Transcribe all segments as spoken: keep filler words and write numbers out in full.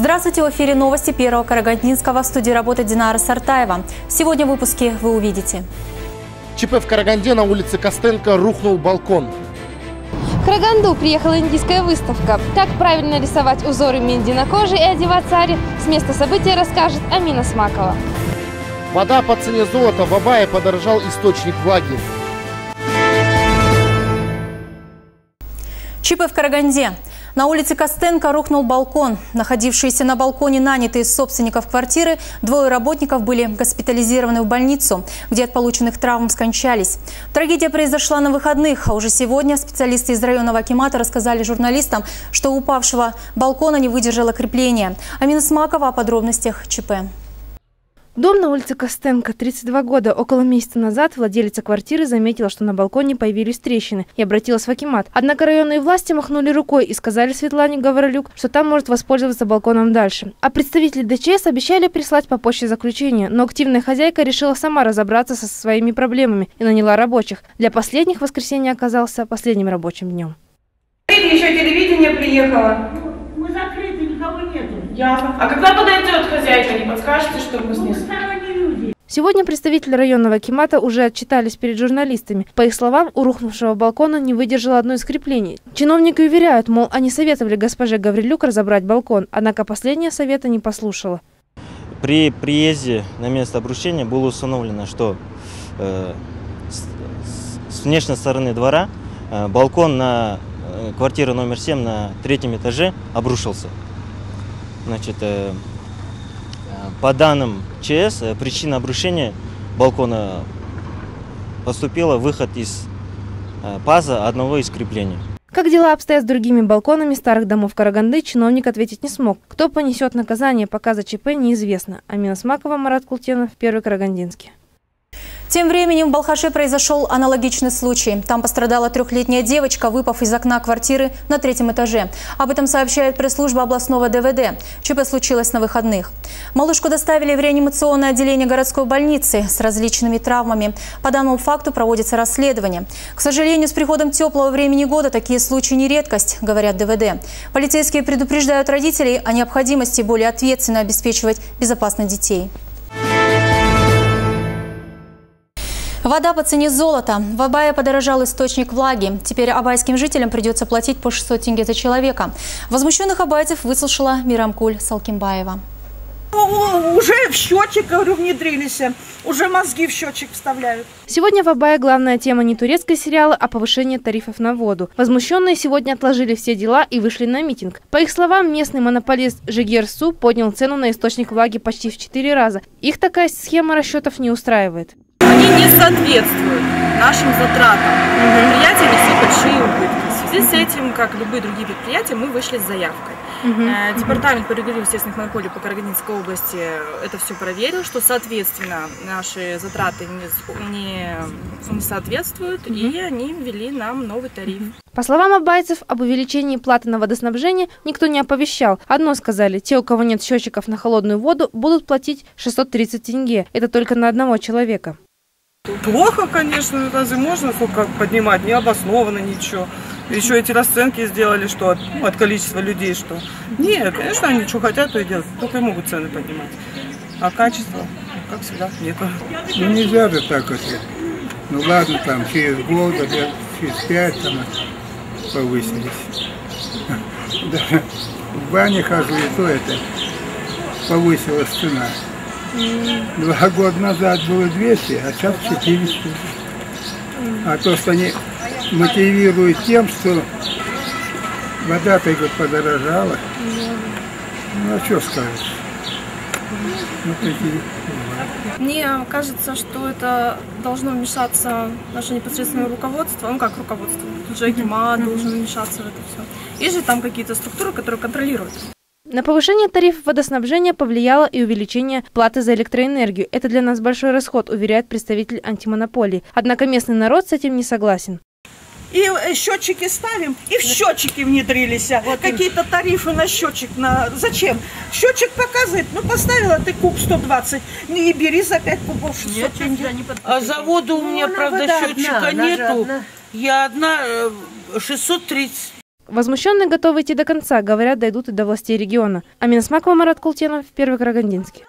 Здравствуйте, в эфире новости Первого Карагандинского, в студии работает Динара Сартаева. Сегодня в выпуске вы увидите. ЧП в Караганде, на улице Костенко рухнул балкон. В Караганду приехала индийская выставка. Как правильно рисовать узоры мехди на коже и одеваться ари, с места события расскажет Амина Смакова. Вода по цене золота, в Абае подорожал источник влаги. ЧП в Караганде. На улице Костенко рухнул балкон. Находившиеся на балконе нанятые собственников квартиры, двое работников были госпитализированы в больницу, где от полученных травм скончались. Трагедия произошла на выходных, а уже сегодня специалисты из районного акимата рассказали журналистам, что у упавшего балкона не выдержало крепления. Амина Смакова о подробностях ЧП. Дом на улице Костенко, тридцать два года. Около месяца назад владелица квартиры заметила, что на балконе появились трещины, и обратилась в акимат. Однако районные власти махнули рукой и сказали Светлане Гаврилюк, что там может воспользоваться балконом дальше. А представители ДЧС обещали прислать по почте заключение, но активная хозяйка решила сама разобраться со своими проблемами и наняла рабочих. Для последних воскресенье оказался последним рабочим днем. Еще телевидение приехало. Мы закрыты, никого нету. Ясно. А когда подойдет хозяйка, не подскажете, чтобы мы снесли? Сегодня представители районного акимата уже отчитались перед журналистами. По их словам, у рухнувшего балкона не выдержало одно из креплений. Чиновники уверяют, мол, они советовали госпоже Гаврилюк разобрать балкон, однако последняя совета не послушала. При приезде на место обрушения было установлено, что э, с, с внешней стороны двора э, балкон на э, квартиру номер семь на третьем этаже обрушился. Значит, э, по данным ЧС, причина обрушения балкона поступила выход из э, паза одного из креплений. Как дела обстоят с другими балконами старых домов Караганды, чиновник ответить не смог. Кто понесет наказание, пока за ЧП неизвестно. Амина Смакова, Марат Култенов, Первый Карагандинский. Тем временем в Балхаше произошел аналогичный случай. Там пострадала трехлетняя девочка, выпав из окна квартиры на третьем этаже. Об этом сообщает пресс-служба областного ДВД. ЧП случилось на выходных. Малышку доставили в реанимационное отделение городской больницы с различными травмами. По данному факту проводится расследование. К сожалению, с приходом теплого времени года такие случаи не редкость, говорят ДВД. Полицейские предупреждают родителей о необходимости более ответственно обеспечивать безопасность детей. Вода по цене золота. В Абае подорожал источник влаги. Теперь абайским жителям придется платить по шестьсот тенге за человека. Возмущенных абайцев выслушала Мирамкуль Салкимбаева. Уже в счетчик, говорю, внедрились. Уже мозги в счетчик вставляют. Сегодня в Абае главная тема не турецкой сериала, а повышение тарифов на воду. Возмущенные сегодня отложили все дела и вышли на митинг. По их словам, местный монополист Жигер Су поднял цену на источник влаги почти в четыре раза. Их такая схема расчетов не устраивает. Они не соответствуют нашим затратам. Предприятия несут большие убытки. В связи с этим, как любые другие предприятия, мы вышли с заявкой. Uh-huh. Департамент по регулированию естественных монополий по Карагандинской области это все проверил, что, соответственно, наши затраты не, не, не соответствуют, uh-huh. и они ввели нам новый тариф. Uh-huh. По словам абайцев, об увеличении платы на водоснабжение никто не оповещал. Одно сказали, те, у кого нет счетчиков на холодную воду, будут платить шестьсот тридцать тенге. Это только на одного человека. Плохо, конечно, разве можно сколько поднимать, не обоснованно ничего. Еще эти расценки сделали, что от, ну, от количества людей, что... Нет, конечно, они что хотят, то и делают, только и могут цены поднимать. А качество, как всегда, нету. Ну нельзя же так вот. Ну ладно, там через год, через пять там повысились. Даже в бане хожу, и то это повысилась цена. Два года назад было двести, а сейчас четыреста. А то, что они мотивируют тем, что вода-то подорожала. Ну а что скажешь? Ну, такие. Мне кажется, что это должно вмешаться наше непосредственное руководство, ну как руководство, ЖЭКИМА должен вмешаться в это все. Есть же там какие-то структуры, которые контролируют. На повышение тарифов водоснабжения повлияло и увеличение платы за электроэнергию. Это для нас большой расход, уверяет представитель антимонополии. Однако местный народ с этим не согласен. И счетчики ставим, и в счетчики внедрились. Вот какие-то тарифы на счетчик. На... Зачем? Счетчик показывает, ну поставила ты куб сто двадцать, и бери за пять кубов шестьсот тенге. А завода у меня, ну, правда, счетчика одна, нету. Одна. Я одна шестьсот тридцать. Возмущенные готовы идти до конца, говорят, дойдут и до властей региона. Амина Смакова, Марат Култенов, Первый Карагандинский.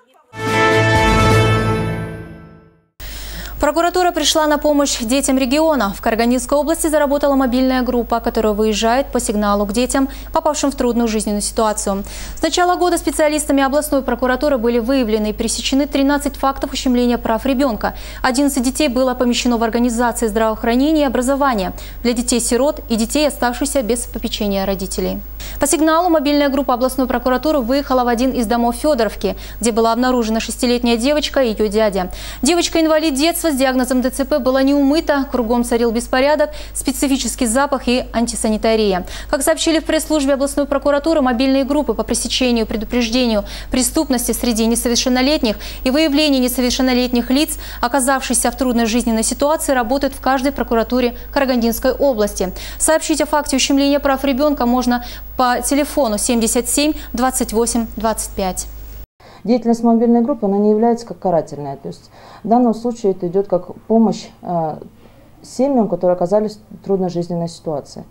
Прокуратура пришла на помощь детям региона. В Карагандинской области заработала мобильная группа, которая выезжает по сигналу к детям, попавшим в трудную жизненную ситуацию. С начала года специалистами областной прокуратуры были выявлены и пресечены тринадцать фактов ущемления прав ребенка. одиннадцать детей было помещено в организации здравоохранения и образования для детей-сирот и детей, оставшихся без попечения родителей. По сигналу мобильная группа областной прокуратуры выехала в один из домов Федоровки, где была обнаружена шестилетняя девочка и ее дядя. Девочка-инвалид детства с диагнозом ДЦП была не умыта, кругом царил беспорядок, специфический запах и антисанитария. Как сообщили в пресс-службе областной прокуратуры, мобильные группы по пресечению и предупреждению преступности среди несовершеннолетних и выявлению несовершеннолетних лиц, оказавшихся в трудной жизненной ситуации, работают в каждой прокуратуре Карагандинской области. Сообщить о факте ущемления прав ребенка можно по телефону семьдесят семь двадцать восемь двадцать пять. Деятельность мобильной группы, она не является как карательная. То есть в данном случае это идет как помощь э, семьям, которые оказались в трудной жизненной ситуации.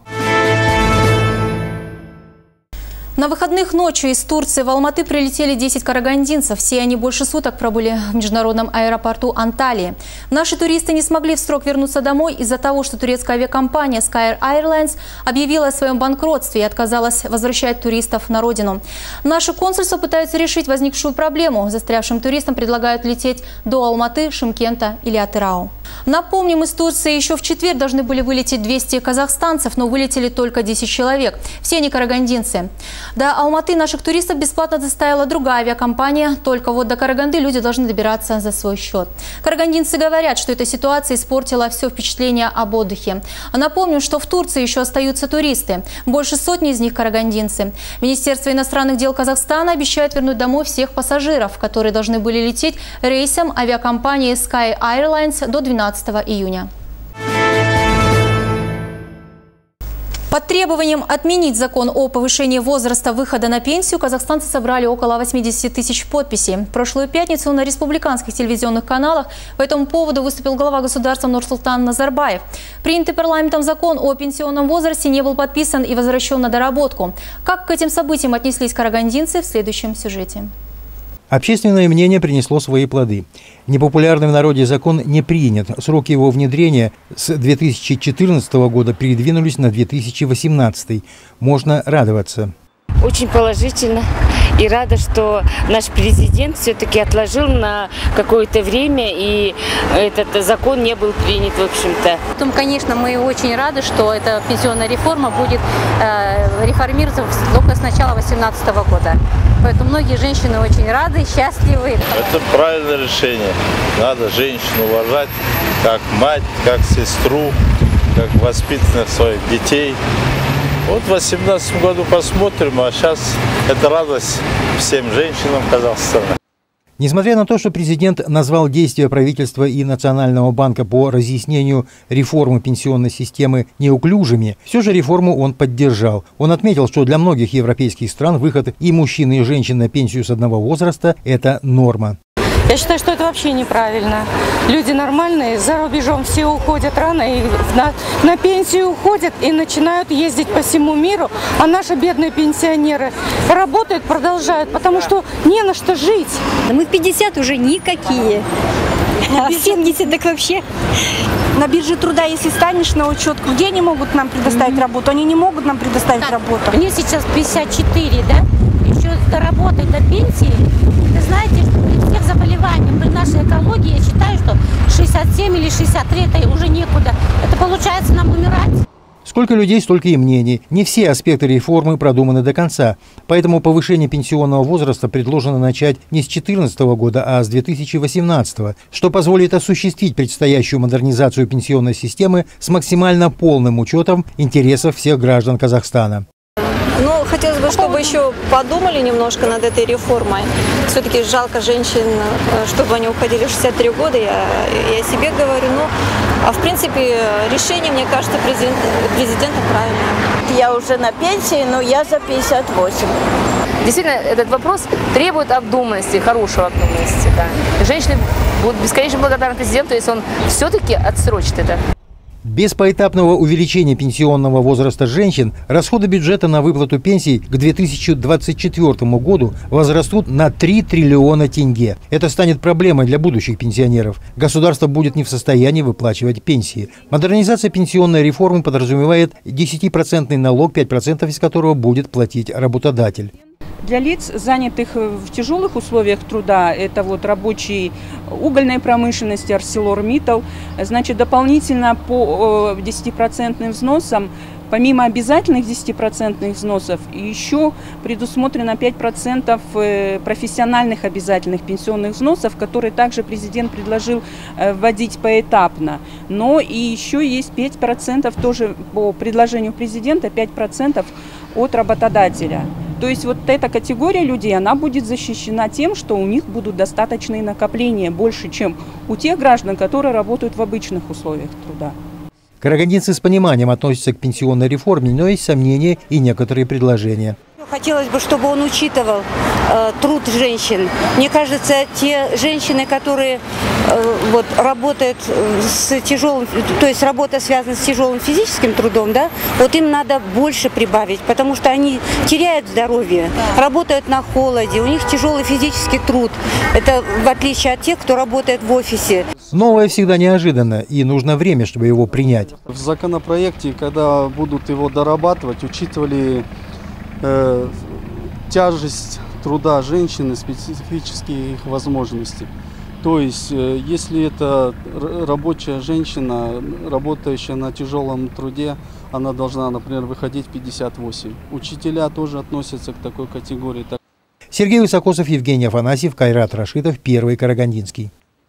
На выходных ночью из Турции в Алматы прилетели десять карагандинцев. Все они больше суток пробыли в международном аэропорту Анталии. Наши туристы не смогли в срок вернуться домой из-за того, что турецкая авиакомпания Sky Airlines объявила о своем банкротстве и отказалась возвращать туристов на родину. Наши консульства пытаются решить возникшую проблему. Застрявшим туристам предлагают лететь до Алматы, Шымкента или Атырау. Напомним, из Турции еще в четверг должны были вылететь двести казахстанцев, но вылетели только десять человек. Все они карагандинцы. До Алматы наших туристов бесплатно доставила другая авиакомпания, только вот до Караганды люди должны добираться за свой счет. Карагандинцы говорят, что эта ситуация испортила все впечатление об отдыхе. Напомню, что в Турции еще остаются туристы. Больше сотни из них карагандинцы. Министерство иностранных дел Казахстана обещает вернуть домой всех пассажиров, которые должны были лететь рейсом авиакомпании Sky Airlines до двенадцатого июня. Под требованием отменить закон о повышении возраста выхода на пенсию казахстанцы собрали около восьмидесяти тысяч подписей. В прошлую пятницу на республиканских телевизионных каналах по этому поводу выступил глава государства Нурсултан Назарбаев. Принятый парламентом закон о пенсионном возрасте не был подписан и возвращен на доработку. Как к этим событиям отнеслись карагандинцы, в следующем сюжете. Общественное мнение принесло свои плоды. Непопулярный в народе закон не принят. Сроки его внедрения с две тысячи четырнадцатого года передвинулись на две тысячи восемнадцатый. Можно радоваться. Очень положительно. И рада, что наш президент все-таки отложил на какое-то время, и этот закон не был принят, в общем-то. Потом, конечно, мы очень рады, что эта пенсионная реформа будет э, реформироваться только с начала две тысячи восемнадцатого года. Поэтому многие женщины очень рады, счастливы. Это правильное решение. Надо женщину уважать как мать, как сестру, как воспитанных своих детей. Вот в две тысячи восемнадцатом году посмотрим, а сейчас это радость всем женщинам Казахстана. Несмотря на то, что президент назвал действия правительства и Национального банка по разъяснению реформы пенсионной системы неуклюжими, все же реформу он поддержал. Он отметил, что для многих европейских стран выход и мужчин, и женщин на пенсию с одного возраста – это норма. Я считаю, что это вообще неправильно. Люди нормальные, за рубежом все уходят рано и на, на пенсию уходят и начинают ездить по всему миру, а наши бедные пенсионеры работают, продолжают, потому что не на что жить. Мы в пятьдесят уже никакие, а в семьдесят так вообще. На бирже труда, если станешь на учет, где они могут нам предоставить mm-hmm. работу? Они не могут нам предоставить так, работу. Мне сейчас пятьдесят четыре, да? Еще доработать до пенсии. Вы знаете, что при всех заболеваниях, при нашей экологии, я считаю, что шестьдесят семь или шестьдесят три это уже некуда. Это получается нам умирать. Сколько людей, столько и мнений. Не все аспекты реформы продуманы до конца. Поэтому повышение пенсионного возраста предложено начать не с две тысячи четырнадцатого года, а с две тысячи восемнадцатого, что позволит осуществить предстоящую модернизацию пенсионной системы с максимально полным учетом интересов всех граждан Казахстана. Ну, хотелось бы, чтобы еще подумали немножко над этой реформой. Все-таки жалко женщин, чтобы они уходили в шестьдесят три года, я, я себе говорю. Ну, а в принципе, решение, мне кажется, президент, президента правильное. Я уже на пенсии, но я за пятьдесят восемь. Действительно, этот вопрос требует обдуманности, хорошей обдуманности. Да. Женщины будут бесконечно благодарны президенту, если он все-таки отсрочит это. Без поэтапного увеличения пенсионного возраста женщин расходы бюджета на выплату пенсий к две тысячи двадцать четвёртому году возрастут на три триллиона тенге. Это станет проблемой для будущих пенсионеров. Государство будет не в состоянии выплачивать пенсии. Модернизация пенсионной реформы подразумевает десятипроцентный налог, пять процентов из которого будет платить работодатель. Для лиц, занятых в тяжелых условиях труда, это вот рабочие угольной промышленности, ArcelorMittal, значит, дополнительно по десятипроцентным взносам, помимо обязательных десятипроцентных взносов, еще предусмотрено пять процентов профессиональных обязательных пенсионных взносов, которые также президент предложил вводить поэтапно. Но и еще есть пять процентов тоже по предложению президента, пять процентов от работодателя. То есть вот эта категория людей, она будет защищена тем, что у них будут достаточные накопления, больше, чем у тех граждан, которые работают в обычных условиях труда. Карагандинцы с пониманием относятся к пенсионной реформе, но есть сомнения и некоторые предложения. Хотелось бы, чтобы он учитывал э, труд женщин. Мне кажется, те женщины, которые э, вот, работают с тяжелым, то есть работа связана с тяжелым физическим трудом, да, вот им надо больше прибавить, потому что они теряют здоровье, работают на холоде, у них тяжелый физический труд. Это в отличие от тех, кто работает в офисе. Новое всегда неожиданно, и нужно время, чтобы его принять. В законопроекте, когда будут его дорабатывать, учитывали Э, тяжесть труда женщины, специфические их возможности. То есть, э, если это рабочая женщина, работающая на тяжелом труде, она должна, например, выходить пятьдесят восемь. Учителя тоже относятся к такой категории. Сергей Высокосов, Евгений Афанасьев, Кайрат Рашитов, Первый Карагандинский.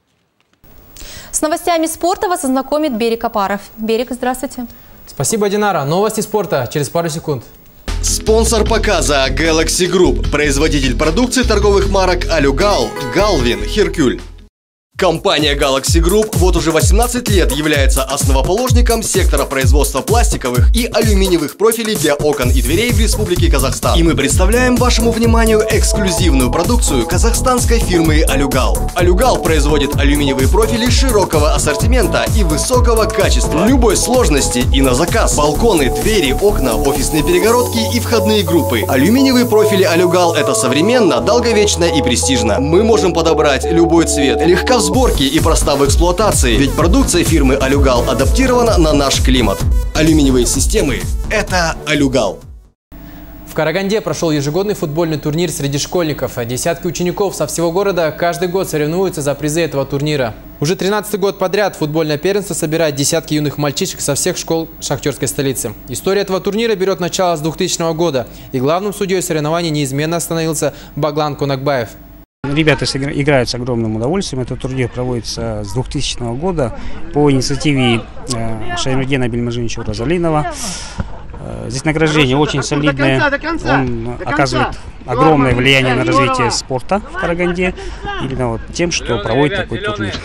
С новостями спорта вас ознакомит Берик Апаров. Берик, здравствуйте. Спасибо, Динара. Новости спорта через пару секунд. Спонсор показа Galaxy Group, производитель продукции торговых марок Алюгал, Галвин, Hercule. Компания Galaxy Group вот уже восемнадцать лет является основоположником сектора производства пластиковых и алюминиевых профилей для окон и дверей в Республике Казахстан. И мы представляем вашему вниманию эксклюзивную продукцию казахстанской фирмы Алюгал. Алюгал производит алюминиевые профили широкого ассортимента и высокого качества, любой сложности и на заказ. Балконы, двери, окна, офисные перегородки и входные группы. Алюминиевые профили Алюгал — это современно, долговечно и престижно. Мы можем подобрать любой цвет, легко в сборке и проста в эксплуатации, ведь продукция фирмы Алюгал адаптирована на наш климат. Алюминиевые системы – это Алюгал. В Караганде прошел ежегодный футбольный турнир среди школьников. Десятки учеников со всего города каждый год соревнуются за призы этого турнира. Уже тринадцатый год подряд футбольное первенство собирает десятки юных мальчишек со всех школ шахтерской столицы. История этого турнира берет начало с двухтысячного года, и главным судьей соревнований неизменно становился Баглан Конакбаев. Ребята играют с огромным удовольствием. Этот турнир проводится с двухтысячного года по инициативе Шаймердена Бельмажиновича Уразалинова. Здесь награждение очень солидное. Он оказывает огромное влияние на развитие спорта в Караганде именно вот тем, что проводит такой турнир.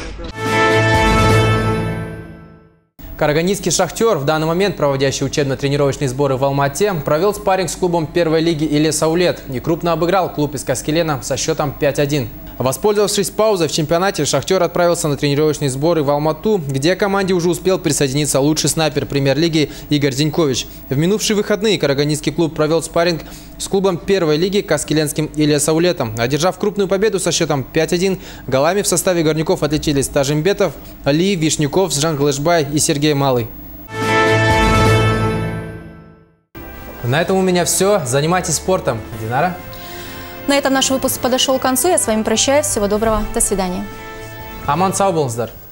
Карагандинский «Шахтер», в данный момент проводящий учебно-тренировочные сборы в Алма-Ате, провел спарринг с клубом первой лиги Илес Аулет и крупно обыграл клуб из Каскелена со счетом пять один. Воспользовавшись паузой в чемпионате, «Шахтер» отправился на тренировочные сборы в Алмату, где команде уже успел присоединиться лучший снайпер премьер-лиги Игорь Зинькович. В минувшие выходные карагандинский клуб провел спарринг с клубом первой лиги Каскеленским Илес Аулетом. Одержав крупную победу со счетом пять один, голами в составе горняков отличились Тажимбетов, Али, Вишняков, Джанглышбай и Сергей Малый. На этом у меня все. Занимайтесь спортом. Динара? На этом наш выпуск подошел к концу. Я с вами прощаюсь. Всего доброго. До свидания. Аман сау болыңыздар.